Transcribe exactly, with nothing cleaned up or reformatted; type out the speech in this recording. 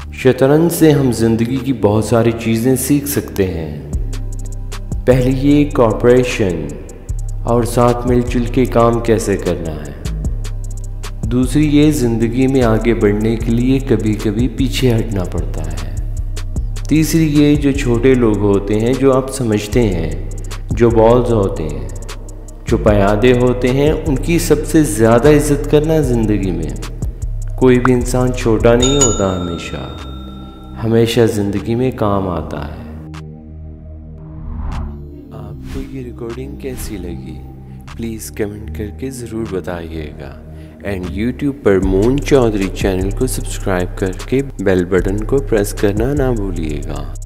शतरंज से हम जिंदगी की बहुत सारी चीज़ें सीख सकते हैं। पहली ये कॉर्पोरेशन और साथ मिलजुल के काम कैसे करना है। दूसरी ये ज़िंदगी में आगे बढ़ने के लिए कभी कभी पीछे हटना पड़ता है। तीसरी ये जो छोटे लोग होते हैं जो आप समझते हैं, जो बॉल्स होते हैं, जो पयादे होते हैं, उनकी सबसे ज़्यादा इज्जत करना ज़िंदगी में। कोई भी इंसान छोटा नहीं होता, हमेशा हमेशा ज़िंदगी में काम आता है। आपको ये रिकॉर्डिंग कैसी लगी प्लीज़ कमेंट करके ज़रूर बताइएगा। एंड यूट्यूब पर मून चौधरी चैनल को सब्सक्राइब करके बेल बटन को प्रेस करना ना भूलिएगा।